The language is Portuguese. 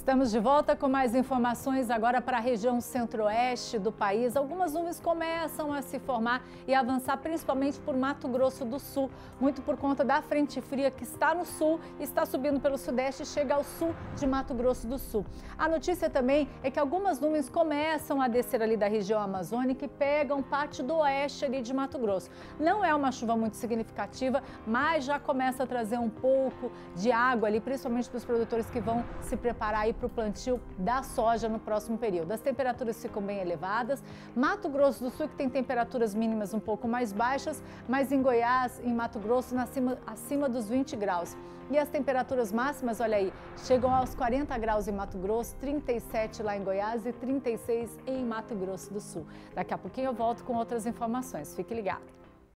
Estamos de volta com mais informações agora para a região centro-oeste do país. Algumas nuvens começam a se formar e avançar principalmente por Mato Grosso do Sul, muito por conta da frente fria que está no sul, está subindo pelo sudeste e chega ao sul de Mato Grosso do Sul. A notícia também é que algumas nuvens começam a descer ali da região amazônica e pegam parte do oeste ali de Mato Grosso. Não é uma chuva muito significativa, mas já começa a trazer um pouco de água ali, principalmente para os produtores que vão se preparar aí para o plantio da soja no próximo período. As temperaturas ficam bem elevadas. Mato Grosso do Sul que tem temperaturas mínimas um pouco mais baixas, mas em Goiás, em Mato Grosso, acima dos 20 graus. E as temperaturas máximas, olha aí, chegam aos 40 graus em Mato Grosso, 37 lá em Goiás e 36 em Mato Grosso do Sul. Daqui a pouquinho eu volto com outras informações. Fique ligado.